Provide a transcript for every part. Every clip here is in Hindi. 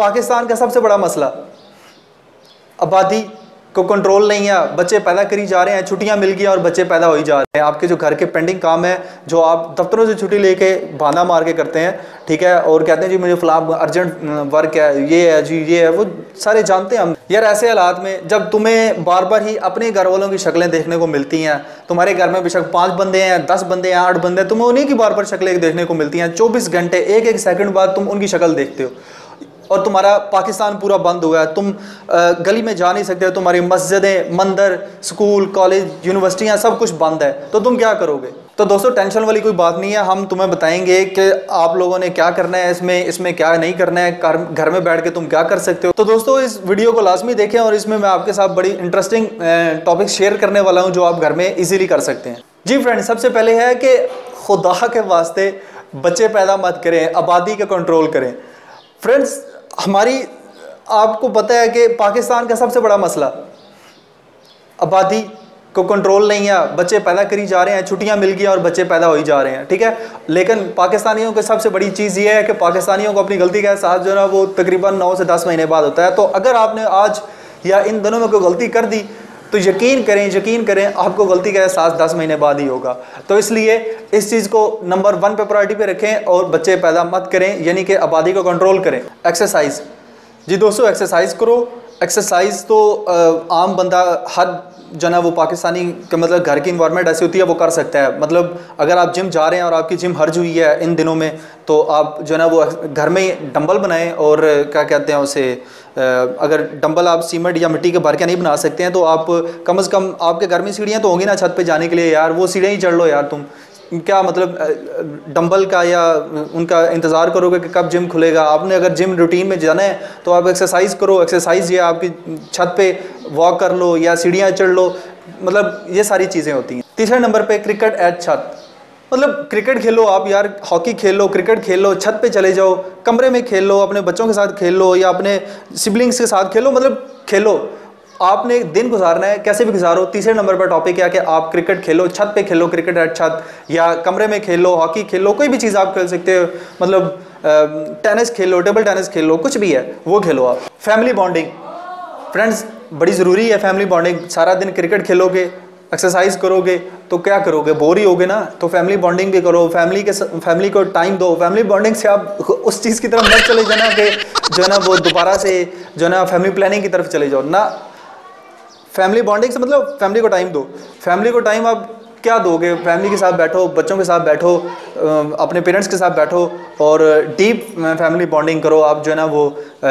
पाकिस्तान का सबसे बड़ा मसला आबादी को कंट्रोल नहीं है। बच्चे पैदा करी जा रहे हैं, छुट्टियां मिल गई और बच्चे पैदा हो ही जा रहे हैं। आपके जो घर के पेंडिंग काम है जो आप दफ्तरों से छुट्टी लेके बहाना मार के करते हैं, ठीक है, और कहते हैं जी मुझे फलां अर्जेंट वर्क है, ये है जी, ये है, वो सारे जानते हैं हम। यार ऐसे हालात में जब तुम्हें बार बार ही अपने घर वालों की शक्लें देखने को मिलती हैं, तुम्हारे घर में बेशक 5 बंदे हैं, 10 बंदे हैं, 8 बंदे हैं, तुम्हें उन्हीं की बार बार शक्लें देखने को मिलती हैं। 24 घंटे एक एक सेकंड बाद तुम उनकी शक्ल देखते हो और तुम्हारा पाकिस्तान पूरा बंद हुआ है। तुम गली में जा नहीं सकते, तुम्हारी मस्जिदें, मंदिर, स्कूल, कॉलेज, यूनिवर्सिटियां सब कुछ बंद है, तो तुम क्या करोगे? तो दोस्तों टेंशन वाली कोई बात नहीं है, हम तुम्हें बताएंगे कि आप लोगों ने क्या करना है, इसमें क्या नहीं करना है, घर में बैठ के तुम क्या कर सकते हो। तो दोस्तों इस वीडियो को लाजमी देखें और इसमें मैं आपके साथ बड़ी इंटरेस्टिंग टॉपिक शेयर करने वाला हूँ जो आप घर में ईजिली कर सकते हैं। जी फ्रेंड्स, सबसे पहले है कि खुदा के वास्ते बच्चे पैदा मत करें, आबादी का कंट्रोल करें। फ्रेंड्स हमारी, आपको पता है कि पाकिस्तान का सबसे बड़ा मसला आबादी को कंट्रोल नहीं है। बच्चे पैदा करी जा रहे हैं, छुट्टियां मिल गई और बच्चे पैदा हो ही जा रहे हैं, ठीक है। लेकिन पाकिस्तानियों की सबसे बड़ी चीज़ ये है कि पाकिस्तानियों को अपनी गलती का एहसास जो है ना वो तकरीबन 9 से 10 महीने बाद होता है। तो अगर आपने आज या इन दिनों में कोई गलती कर दी तो यकीन करें आपको गलती का एहसास 10 महीने बाद ही होगा। तो इसलिए इस चीज़ को नंबर 1 पे प्रायोरिटी पे रखें और बच्चे पैदा मत करें, यानी कि आबादी को कंट्रोल करें। एक्सरसाइज, जी दोस्तों एक्सरसाइज करो। एक्सरसाइज तो आम बंदा हर जो ना वो पाकिस्तानी का मतलब घर की इन्वायरमेंट ऐसी होती है वो कर सकता है। मतलब अगर आप जिम जा रहे हैं और आपकी जिम हर्ज हुई है इन दिनों में, तो आप जो ना वो घर में ही डंबल बनाएं और क्या कहते हैं उसे, अगर डंबल आप सीमेंट या मिट्टी के भर के नहीं बना सकते हैं तो आप कम से कम, आपके घर में सीढ़ियाँ तो होंगी ना छत पे जाने के लिए, यार वो सीढ़ियाँ ही चढ़ लो यार। तुम क्या मतलब डंबल का या उनका इंतज़ार करोगे कि कब जिम खुलेगा? आपने अगर जिम रूटीन में जाना है तो आप एक्सरसाइज करो। एक्सरसाइज ये आपकी छत पे वॉक कर लो या सीढ़ियाँ चढ़ लो, मतलब ये सारी चीज़ें होती हैं। तीसरे नंबर पे क्रिकेट एट छत, मतलब क्रिकेट खेलो आप यार, हॉकी खेल लो, क्रिकेट खेल लो, छत पे चले जाओ, कमरे में खेल लो, अपने बच्चों के साथ खेल लो या अपने सिबलिंग्स के साथ खेलो, मतलब खेलो। आपने दिन गुजारना है, कैसे भी गुजारो। तीसरे नंबर पर टॉपिक है कि आप क्रिकेट खेलो, छत पे खेलो, क्रिकेट एट छत, या कमरे में खेलो, हॉकी खेलो, कोई भी चीज़ आप खेल सकते हो, मतलब टेनिस खेलो, टेबल टेनिस खेलो, कुछ भी है वो खेलो आप। फैमिली बॉन्डिंग, फ्रेंड्स बड़ी ज़रूरी है फैमिली बॉन्डिंग। सारा दिन क्रिकेट खेलोगे, एक्सरसाइज करोगे तो क्या करोगे? बोर ही होगे ना। तो फैमिली बॉन्डिंग भी करो, फैमिली को टाइम दो। फैमिली बॉन्डिंग से आप उस चीज़ की तरफ मत चले जाना कि जो है ना वो दोबारा से जो है ना फैमिली प्लानिंग की तरफ चले जाओ ना। फैमिली बॉन्डिंग से मतलब फैमिली को टाइम दो। फैमिली को टाइम आप क्या दोगे? फैमिली के साथ बैठो, बच्चों के साथ बैठो, अपने पेरेंट्स के साथ बैठो और डीप फैमिली बॉन्डिंग करो। आप जो है ना वो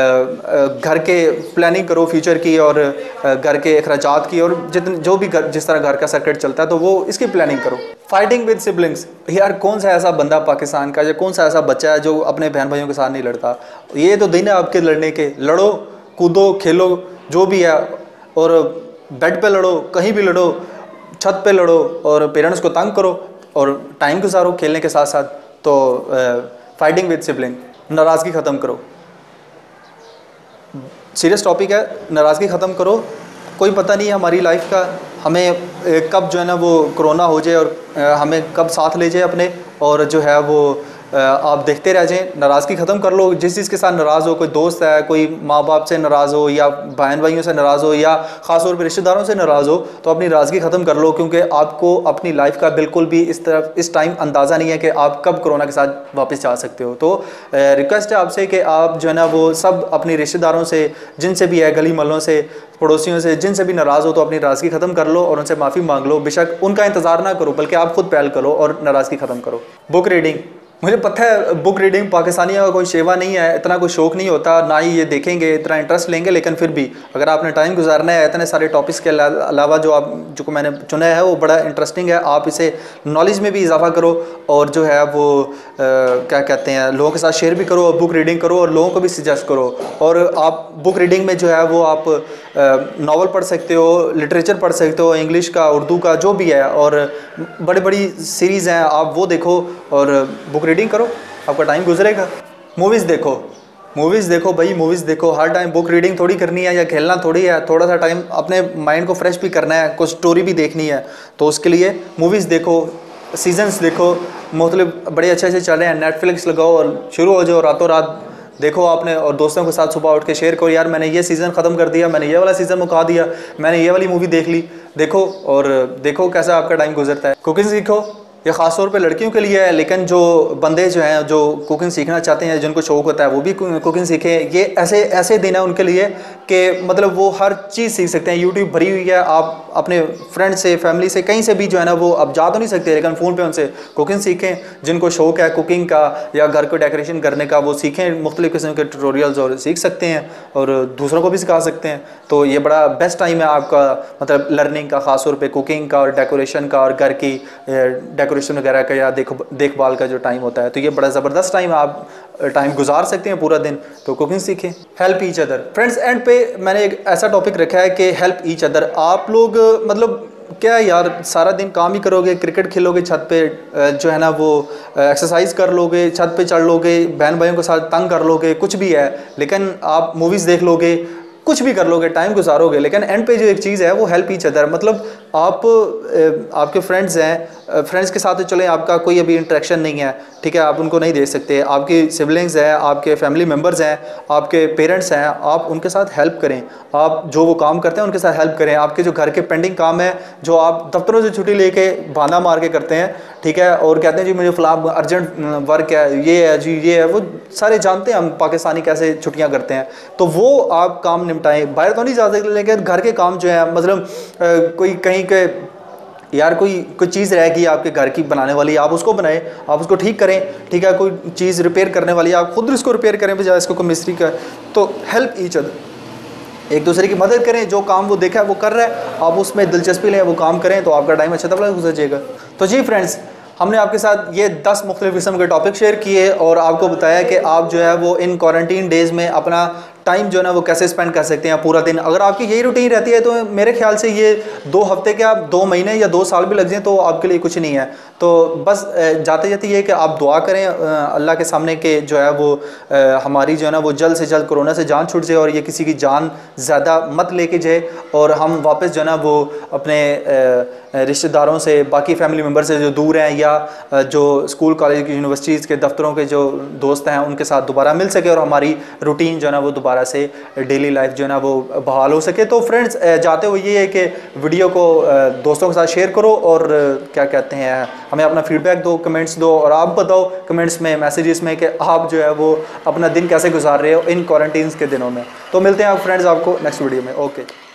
घर के प्लानिंग करो फ्यूचर की और घर के अखराजात की, और जो भी जिस तरह घर का सर्किट चलता है तो वो इसकी प्लानिंग करो। फाइटिंग विद सिबलिंग्स, यार कौन सा ऐसा बंदा पाकिस्तान का या कौन सा ऐसा बच्चा है जो अपने बहन भाइयों के साथ नहीं लड़ता? ये तो दिन है आपके लड़ने के। लड़ो, कूदो, खेलो, जो भी है, और बेड पे लड़ो, कहीं भी लड़ो, छत पे लड़ो और पेरेंट्स को तंग करो और टाइम गुजारो खेलने के साथ साथ। तो फाइटिंग विद सिबलिंग, नाराज़गी ख़त्म करो। सीरियस टॉपिक है, नाराज़गी ख़त्म करो। कोई पता नहीं है हमारी लाइफ का, हमें कब जो है ना वो कोरोना हो जाए और हमें कब साथ ले जाए अपने, और जो है वो आप देखते रह जाएं। नाराज़गी ख़त्म कर लो। जिस चीज़ के साथ नाराज़ हो, कोई दोस्त है, कोई माँ बाप से नाराज़ हो या बहन भाइयों से नाराज़ हो या ख़ास तौर पर रिश्तेदारों से नाराज़ हो, तो अपनी नाराज़गी ख़त्म कर लो, क्योंकि आपको अपनी लाइफ का बिल्कुल भी इस टाइम अंदाज़ा नहीं है कि आप कब कोरोना के साथ वापस जा सकते हो। तो रिक्वेस्ट है आपसे कि आप जो है ना वो सब अपनी रिश्तेदारों से, जिनसे भी है, गली मोहल्लों से, पड़ोसियों से, जिनसे भी नाराज़ हो तो अपनी नाराज़गी ख़त्म कर लो और उनसे माफ़ी मांग लो। बेशक उनका इंतज़ार ना करो, बल्कि आप खुद पहल करो और नाराज़गी ख़त्म करो। बुक रीडिंग, मुझे पता है बुक रीडिंग पाकिस्तानियों का कोई शेवा नहीं है, इतना कोई शौक़ नहीं होता, ना ही ये देखेंगे, इतना इंटरेस्ट लेंगे, लेकिन फिर भी अगर आपने टाइम गुजारना है, इतने सारे टॉपिक्स के अलावा जो मैंने चुना है वो बड़ा इंटरेस्टिंग है, आप इसे नॉलेज में भी इजाफा करो और जो है वो क्या कहते हैं, लोगों के साथ शेयर भी करो और बुक रीडिंग करो और लोगों को भी सजेस्ट करो। और आप बुक रीडिंग में जो है वो आप नावल पढ़ सकते हो, लिटरेचर पढ़ सकते हो, इंग्लिश का, उर्दू का, जो भी है, और बड़ी बड़ी सीरीज़ हैं, आप वो देखो और बुक रीडिंग करो, आपका टाइम गुजरेगा। मूवीज़ देखो भाई, मूवीज़ देखो। हर टाइम बुक रीडिंग थोड़ी करनी है या खेलना थोड़ी है, थोड़ा सा टाइम अपने माइंड को फ्रेश भी करना है, कुछ स्टोरी भी देखनी है, तो उसके लिए मूवीज़ देखो, सीजन्स देखो, मतलब बड़े अच्छे अच्छे चल रहे हैं। नेटफ्लिक्स लगाओ और शुरू हो जाओ, रातों रात देखो आपने, और दोस्तों के साथ सुबह उठ के शेयर करो, यार मैंने ये सीज़न ख़त्म कर दिया, मैंने ये वाला सीज़न मुका दिया, मैंने ये वाली मूवी देख ली। देखो और देखो कैसा आपका टाइम गुजरता है। कुकिंग सीखो, ये ख़ास तौर पे लड़कियों के लिए है, लेकिन जो बंदे जो हैं जो कुकिंग सीखना चाहते हैं, जिनको शौक़ होता है, वो भी कुकिंग सीखें। ये ऐसे ऐसे दिन है उनके लिए कि मतलब वो हर चीज़ सीख सकते हैं। यूट्यूब भरी हुई है, आप अपने फ्रेंड से, फैमिली से, कहीं से भी जो है ना, वो अब जा तो नहीं सकते, लेकिन फ़ोन पे उनसे कुकिंग सीखें। जिनको शौक़ है कुकिंग का या घर को डेकोरेशन करने का, वो सीखें, मुख्तलिफ़ किस्म के ट्यूटोरियल्स और सीख सकते हैं और दूसरों को भी सिखा सकते हैं। तो ये बड़ा बेस्ट टाइम है आपका, मतलब लर्निंग का, ख़ास तौर पर कुकिंग का और डेकोरेशन का और घर की डेकोरेशन वगैरह का या देखभाल का जो टाइम होता है। तो ये बड़ा ज़बरदस्त टाइम है, आप टाइम गुजार सकते हैं पूरा दिन। तो कुकिंग सीखें। Help each other. Friends, end पे मैंने एक ऐसा टॉपिक रखा है कि हेल्प ईच अदर। आप लोग मतलब क्या यार, सारा दिन काम ही करोगे, क्रिकेट खेलोगे छत पे, जो है ना वो एक्सरसाइज कर लोगे, छत पे चढ़ लोगे, बहन भाइयों के साथ तंग कर लोगे, कुछ भी है, लेकिन आप मूवीज़ देख लोगे, कुछ भी कर लोगे, टाइम गुजारोगे, लेकिन एंड पे जो एक चीज़ है वो हेल्प ईच अदर। मतलब आप आपके फ्रेंड्स हैं, फ्रेंड्स के साथ तो चलें, आपका कोई अभी इंटरेक्शन नहीं है, ठीक है, आप उनको नहीं देख सकते। आपकी सिबलिंग्स हैं, आपके फैमिली मेम्बर्स हैं, आपके पेरेंट्स हैं, आप उनके साथ हेल्प करें। आप जो वो काम करते हैं उनके साथ हेल्प करें। आपके जो घर के पेंडिंग काम है, जो आप दफ्तरों से छुट्टी लेके बहाना मार के करते हैं, ठीक है, और कहते हैं जी मुझे फ़लाँ अर्जेंट वर्क है, ये है जी, ये है, वो सारे जानते हैं हम पाकिस्तानी कैसे छुट्टियाँ करते हैं। तो वो आप काम निपटाएं। बाहर तो नहीं जा सकते, लेकिन घर के काम जो है, मतलब कोई कहीं के यार कोई चीज़ रह गई आपके घर की बनाने वाली, आप उसको बनाएं, आप उसको ठीक करें, ठीक है। कोई चीज़ रिपेयर करने वाली, आप खुद उसको रिपेयर करें बजाय इसको कोई मिस्त्री का। तो हेल्प ईच अदर, एक दूसरे की मदद करें। जो काम वो देखा है वो कर रहा है, आप उसमें दिलचस्पी लें, वो काम करें, तो आपका टाइम अच्छा तबला गुजर जाएगा। तो जी फ्रेंड्स, हमने आपके साथ ये 10 मुख्तलिफ़ किस्म के टॉपिक शेयर किए और आपको बताया कि आप जो है वो इन क्वारंटीन डेज़ में अपना टाइम जो है ना वो कैसे स्पेंड कर सकते हैं पूरा दिन। अगर आपकी यही रूटीन रहती है तो मेरे ख्याल से ये 2 हफ्ते क्या 2 महीने या 2 साल भी लग जाएं तो आपके लिए कुछ नहीं है। तो बस जाते जाते ये कि आप दुआ करें अल्लाह के सामने कि जो है वो हमारी जो है ना वो जल्द से जल्द कोरोना से जान छूट जाए और ये किसी की जान ज़्यादा मत लेके जाए और हम वापस जो है ना वो अपने रिश्तेदारों से, बाकी फैमिली मेम्बर से जो दूर हैं या जो स्कूल कॉलेज की यूनिवर्सिटीज़ के दफ्तरों के जो दोस्त हैं उनके साथ दोबारा मिल सके और हमारी रूटीन जो है ना वो दोबारा से डेली लाइफ जो है ना वो बहाल हो सके। तो फ्रेंड्स, जाते हुए ये है कि वीडियो को दोस्तों के साथ शेयर करो और क्या कहते हैं, हमें अपना फीडबैक दो, कमेंट्स दो और आप बताओ कमेंट्स में, मैसेजेस में कि आप जो है वो अपना दिन कैसे गुजार रहे हो इन क्वारंटीन के दिनों में। तो मिलते हैं आप फ्रेंड्स आपको नेक्स्ट वीडियो में। ओके।